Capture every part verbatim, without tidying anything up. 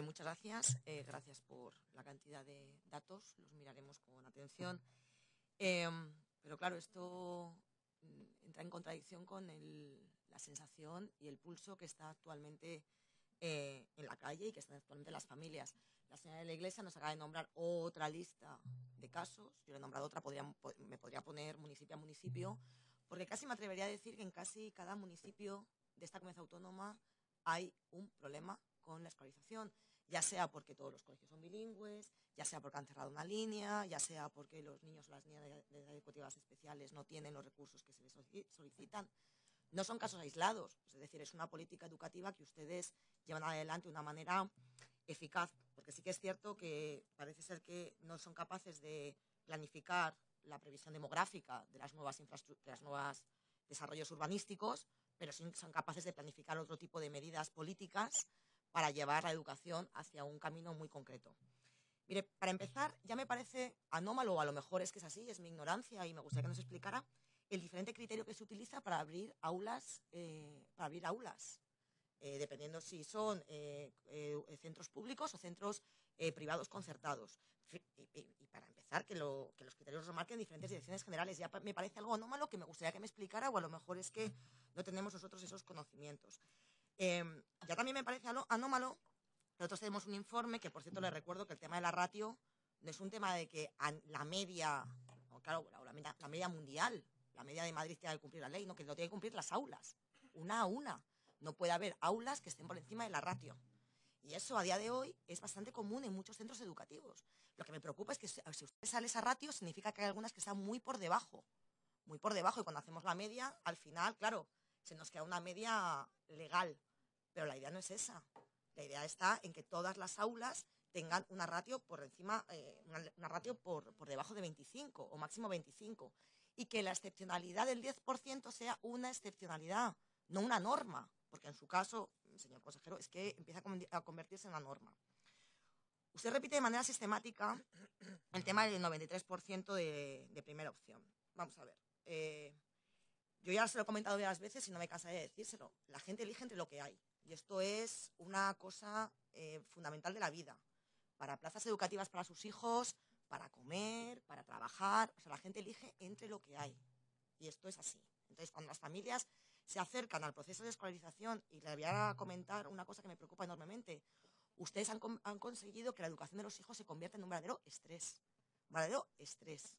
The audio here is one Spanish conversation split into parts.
Eh, muchas gracias. Eh, gracias por la cantidad de datos. Los miraremos con atención. Eh, pero claro, esto mm, entra en contradicción con el, la sensación y el pulso que está actualmente eh, en la calle y que están actualmente las familias. La señora de la Iglesia nos acaba de nombrar otra lista de casos. Yo le he nombrado otra, podría, me podría poner municipio a municipio, porque casi me atrevería a decir que en casi cada municipio de esta comunidad autónoma hay un problema con la escolarización, ya sea porque todos los colegios son bilingües, ya sea porque han cerrado una línea, ya sea porque los niños o las niñas de edad educativas especiales no tienen los recursos que se les solicitan. No son casos aislados, es decir, es una política educativa que ustedes llevan adelante de una manera eficaz, porque sí que es cierto que parece ser que no son capaces de planificar la previsión demográfica de las nuevas infraestructuras, de los nuevos desarrollos urbanísticos, pero sí son capaces de planificar otro tipo de medidas políticas para llevar la educación hacia un camino muy concreto. Mire, para empezar, ya me parece anómalo, o a lo mejor es que es así, es mi ignorancia y me gustaría que nos explicara el diferente criterio que se utiliza para abrir aulas, eh, para abrir aulas, eh, dependiendo si son eh, eh, centros públicos o centros eh, privados concertados. Y, y, y para empezar, que, lo, que los criterios los marquen diferentes direcciones generales. Ya me parece algo anómalo que me gustaría que me explicara, o a lo mejor es que no tenemos nosotros esos conocimientos. Eh, ya también me parece anómalo. Nosotros tenemos un informe que, por cierto, les recuerdo que el tema de la ratio no es un tema de que la media, no, claro, la media, la media mundial, la media de Madrid tiene que cumplir la ley, no, que lo tiene que cumplir las aulas, una a una. No puede haber aulas que estén por encima de la ratio. Y eso a día de hoy es bastante común en muchos centros educativos. Lo que me preocupa es que si usted sale esa ratio, significa que hay algunas que están muy por debajo. Muy por debajo. Y cuando hacemos la media, al final, claro, se nos queda una media legal. Pero la idea no es esa. La idea está en que todas las aulas tengan una ratio por encima, eh, una, una ratio por, por debajo de veinticinco o máximo veinticinco. Y que la excepcionalidad del diez por ciento sea una excepcionalidad, no una norma. Porque en su caso, señor consejero, es que empieza a convertirse en una norma. Usted repite de manera sistemática el tema del noventa y tres por ciento de, de primera opción. Vamos a ver. Eh, yo ya se lo he comentado varias veces y no me cansaré de decírselo. La gente elige entre lo que hay. Y esto es una cosa eh, fundamental de la vida. Para plazas educativas para sus hijos, para comer, para trabajar. O sea, la gente elige entre lo que hay. Y esto es así. Entonces, cuando las familias se acercan al proceso de escolarización, y le voy a comentar una cosa que me preocupa enormemente, ustedes han, han conseguido que la educación de los hijos se convierta en un verdadero estrés. Un verdadero estrés.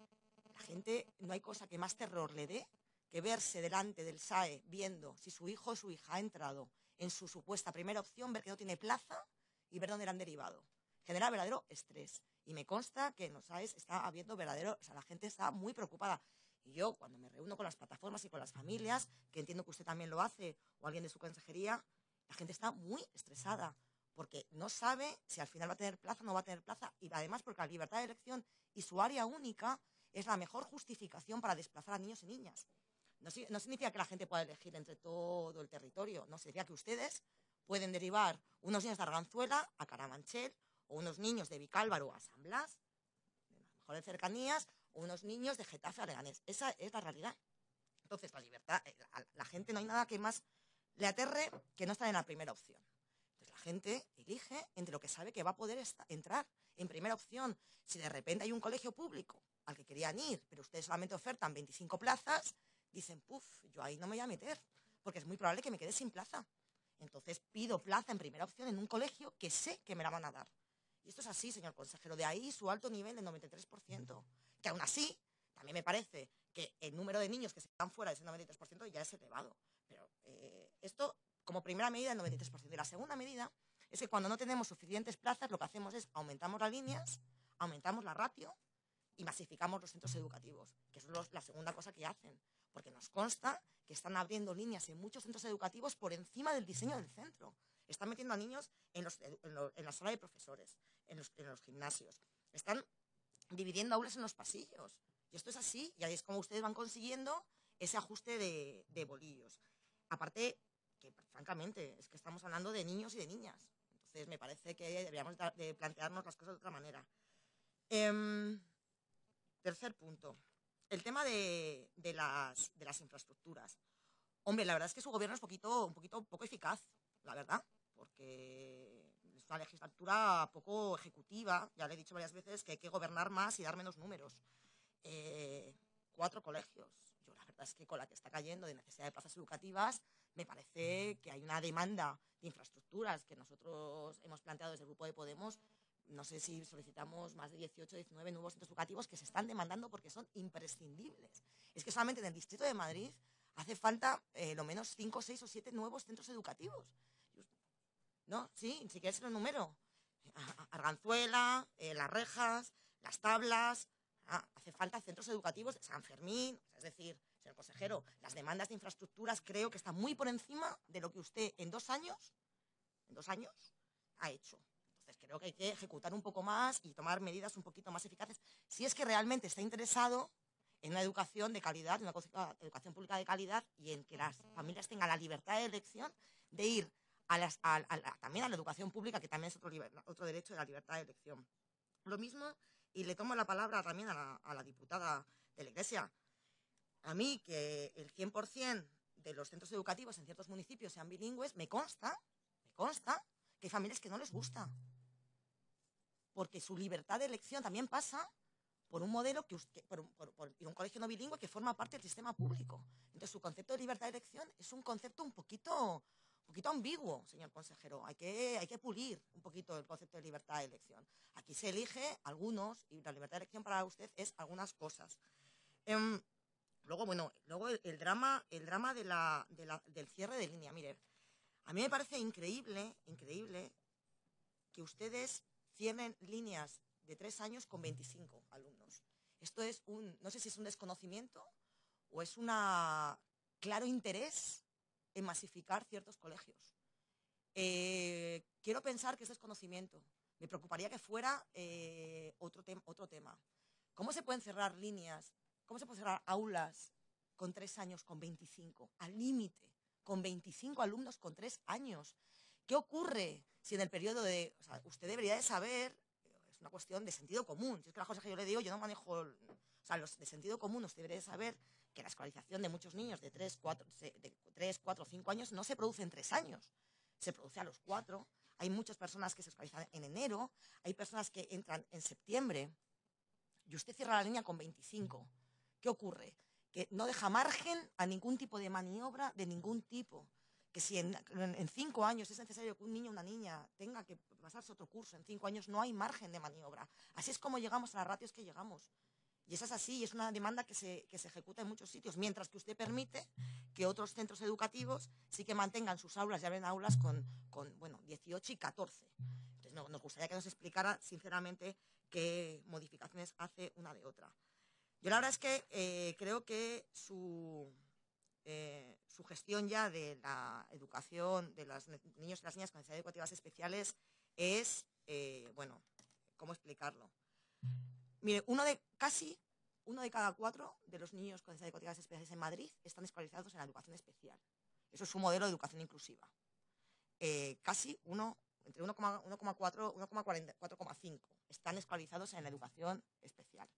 La gente, no hay cosa que más terror le dé que verse delante del S A E viendo si su hijo o su hija ha entrado en su supuesta primera opción, ver que no tiene plaza y ver dónde le han derivado. Genera verdadero estrés. Y me consta que en los S A Es está habiendo verdadero, o sea, la gente está muy preocupada. Y yo, cuando me reúno con las plataformas y con las familias, que entiendo que usted también lo hace, o alguien de su consejería, la gente está muy estresada, porque no sabe si al final va a tener plaza o no va a tener plaza, y además porque la libertad de elección y su área única es la mejor justificación para desplazar a niños y niñas. No, no significa que la gente pueda elegir entre todo el territorio, no, significa que ustedes pueden derivar unos niños de Arganzuela a Carabanchel, o unos niños de Vicálvaro a San Blas, de las mejores cercanías, o unos niños de Getafe a Leganés. Esa es la realidad. Entonces, la libertad, la, la gente, no hay nada que más le aterre que no estar en la primera opción. Entonces, la gente elige entre lo que sabe que va a poder entrar en primera opción. Si de repente hay un colegio público al que querían ir, pero ustedes solamente ofertan veinticinco plazas, dicen, puf, yo ahí no me voy a meter, porque es muy probable que me quede sin plaza. Entonces pido plaza en primera opción en un colegio que sé que me la van a dar. Y esto es así, señor consejero, de ahí su alto nivel de noventa y tres por ciento. Que aún así, también me parece que el número de niños que se quedan fuera de ese noventa y tres por ciento ya es elevado. Pero eh, esto, como primera medida, el noventa y tres por ciento. Y la segunda medida es que cuando no tenemos suficientes plazas, lo que hacemos es aumentamos las líneas, aumentamos la ratio y masificamos los centros educativos, que es la segunda cosa que hacen. Porque nos consta que están abriendo líneas en muchos centros educativos por encima del diseño del centro. Están metiendo a niños en, los, en, lo, en la sala de profesores, en los, en los gimnasios. Están dividiendo aulas en los pasillos. Y esto es así, y ahí es como ustedes van consiguiendo ese ajuste de, de bolillos. Aparte, que francamente, es que estamos hablando de niños y de niñas. Entonces, me parece que deberíamos de plantearnos las cosas de otra manera. Eh, tercer punto. El tema de, de, las, de las infraestructuras. Hombre, la verdad es que su gobierno es poquito, un poquito poco eficaz, la verdad, porque una legislatura poco ejecutiva. Ya le he dicho varias veces que hay que gobernar más y dar menos números. Eh, cuatro colegios. Yo la verdad es que con la que está cayendo de necesidad de plazas educativas, me parece que hay una demanda de infraestructuras que nosotros hemos planteado desde el Grupo de Podemos. No sé si solicitamos más de dieciocho, diecinueve nuevos centros educativos que se están demandando porque son imprescindibles. Es que solamente en el Distrito de Madrid hace falta eh, lo menos cinco, seis o siete nuevos centros educativos. ¿No? Sí, si quieres el número. Arganzuela, eh, Las Rejas, Las Tablas. Ah, hace falta centros educativos de San Fermín. Es decir, señor consejero, las demandas de infraestructuras creo que están muy por encima de lo que usted en dos años, en dos años, ha hecho. Entonces creo que hay que ejecutar un poco más y tomar medidas un poquito más eficaces. Si es que realmente está interesado en una educación de calidad, en una educación pública de calidad y en que las familias tengan la libertad de elección de ir a las, a, a, a, también a la educación pública, que también es otro, liber, otro derecho de la libertad de elección. Lo mismo, y le tomo la palabra también a la, a la diputada de la Iglesia. A mí, que el cien por cien de los centros educativos en ciertos municipios sean bilingües, me consta, me consta que hay familias que no les gusta. Porque su libertad de elección también pasa por un modelo, que usted, por, por, por un colegio no bilingüe que forma parte del sistema público. Entonces, su concepto de libertad de elección es un concepto un poquito, un poquito ambiguo, señor consejero. Hay que, hay que pulir un poquito el concepto de libertad de elección. Aquí se elige algunos, y la libertad de elección para usted es algunas cosas. Um, luego, bueno, luego el, el drama, el drama de la, de la, del cierre de línea. Mire, a mí me parece increíble, increíble que ustedes cierren líneas de tres años con veinticinco alumnos. Esto es un, no sé si es un desconocimiento o es un claro interés en masificar ciertos colegios. Eh, quiero pensar que es desconocimiento. Me preocuparía que fuera eh, otro, te otro tema. ¿Cómo se pueden cerrar líneas? ¿Cómo se pueden cerrar aulas con tres años con veinticinco? Al límite, con veinticinco alumnos con tres años. ¿Qué ocurre si en el periodo de... O sea, usted debería de saber, es una cuestión de sentido común. Si es que las cosas que yo le digo, yo no manejo... O sea, los de sentido común, usted debería de saber que la escolarización de muchos niños de tres, cuatro, cinco años no se produce en tres años. Se produce a los cuatro. Hay muchas personas que se escolarizan en enero. Hay personas que entran en septiembre. Y usted cierra la línea con veinticinco. ¿Qué ocurre? Que no deja margen a ningún tipo de maniobra de ningún tipo. Que si en, en, en cinco años es necesario que un niño o una niña tenga que pasarse otro curso, en cinco años no hay margen de maniobra. Así es como llegamos a las ratios que llegamos. Y esa es así, y es una demanda que se, que se ejecuta en muchos sitios, mientras que usted permite que otros centros educativos sí que mantengan sus aulas y abren aulas con, con bueno, dieciocho y catorce. Entonces no, nos gustaría que nos explicara, sinceramente, qué modificaciones hace una de otra. Yo la verdad es que eh, creo que su, eh, su gestión ya de la educación de los niños y las niñas con necesidades educativas especiales es, eh, bueno, ¿cómo explicarlo? Mire, uno de, casi uno de cada cuatro de los niños con necesidades educativas especiales en Madrid están escolarizados en la educación especial. Eso es su modelo de educación inclusiva. Eh, casi uno, entre uno coma cuatro, uno coma cuatro coma cinco están escolarizados en la educación especial.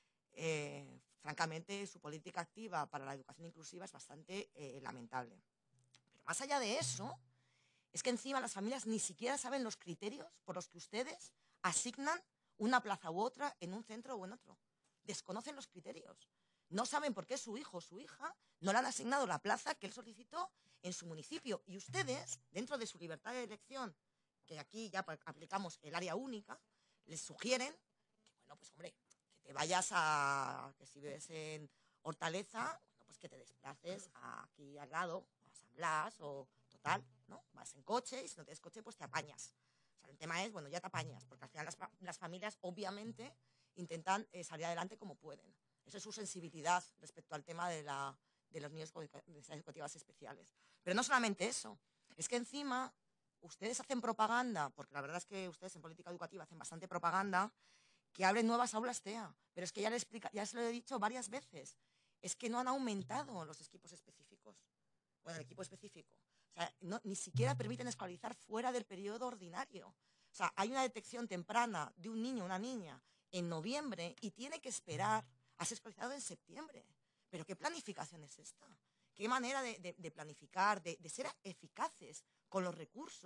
Eh, francamente, su política activa para la educación inclusiva es bastante eh, lamentable. Pero más allá de eso, es que encima las familias ni siquiera saben los criterios por los que ustedes asignan una plaza u otra en un centro o en otro. Desconocen los criterios. No saben por qué su hijo o su hija no le han asignado la plaza que él solicitó en su municipio. Y ustedes, dentro de su libertad de elección, que aquí ya aplicamos el área única, les sugieren que, bueno, pues hombre, que te vayas a, que si vives en Hortaleza, bueno, pues que te desplaces aquí al lado, a San Blas o total, ¿no? Vas en coche y si no tienes coche, pues te apañas. O sea, el tema es, bueno, ya te apañas, porque al final las, las familias obviamente intentan eh, salir adelante como pueden. Esa es su sensibilidad respecto al tema de, la, de los niños con necesidades educativas especiales. Pero no solamente eso, es que encima ustedes hacen propaganda, porque la verdad es que ustedes en política educativa hacen bastante propaganda, que abren nuevas aulas T E A. Pero es que ya, le explica, ya se lo he dicho varias veces, es que no han aumentado los equipos específicos. Bueno, el equipo específico. O sea, no, ni siquiera permiten escolarizar fuera del periodo ordinario. O sea, hay una detección temprana de un niño o una niña en noviembre y tiene que esperar a ser escolarizado en septiembre. ¿Pero qué planificación es esta? ¿Qué manera de, de, de planificar, de, de ser eficaces con los recursos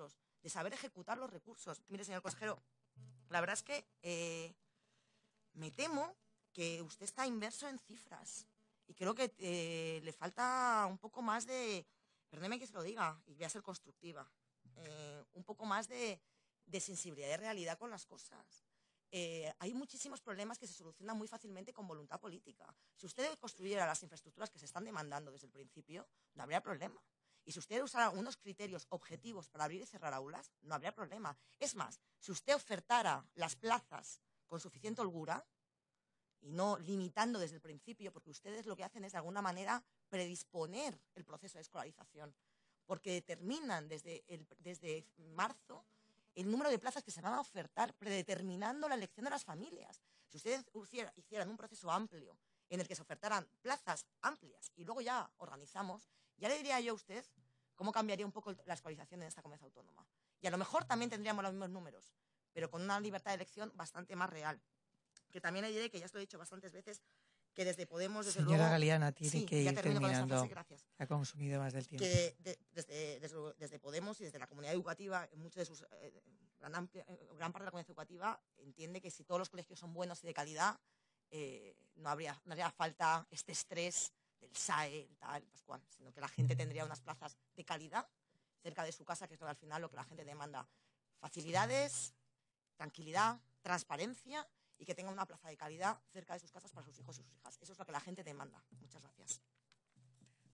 de saber ejecutar los recursos. Mire, señor consejero, la verdad es que eh, me temo que usted está inverso en cifras y creo que eh, le falta un poco más de, perdóneme que se lo diga y voy a ser constructiva, eh, un poco más de, de sensibilidad de realidad con las cosas. Eh, hay muchísimos problemas que se solucionan muy fácilmente con voluntad política. Si usted construyera las infraestructuras que se están demandando desde el principio, no habría problema. Y si usted usara unos criterios objetivos para abrir y cerrar aulas, no habría problema. Es más, si usted ofertara las plazas con suficiente holgura y no limitando desde el principio, porque ustedes lo que hacen es de alguna manera predisponer el proceso de escolarización, porque determinan desde, el, desde marzo el número de plazas que se van a ofertar, predeterminando la elección de las familias. Si ustedes hicieran un proceso amplio en el que se ofertaran plazas amplias y luego ya organizamos, ya le diría yo a usted cómo cambiaría un poco la escolarización en esta comunidad autónoma. Y a lo mejor también tendríamos los mismos números, pero con una libertad de elección bastante más real. Que también le diré, que ya os lo he dicho bastantes veces, que desde Podemos, desde Señora luego... Galeana, tiene sí, que ya ir termino terminando. con esta frase, gracias. Ha consumido más del tiempo. Que de, desde, desde, desde Podemos y desde la comunidad educativa, en muchos de sus, eh, gran, amplia, eh, gran parte de la comunidad educativa entiende que si todos los colegios son buenos y de calidad, eh, no, habría, no haría falta este estrés del S A E, tal, Pascual, sino que la gente tendría unas plazas de calidad cerca de su casa, que es lo que al final lo que la gente demanda. Facilidades, tranquilidad, transparencia y que tengan una plaza de calidad cerca de sus casas para sus hijos y sus hijas. Eso es lo que la gente demanda. Muchas gracias.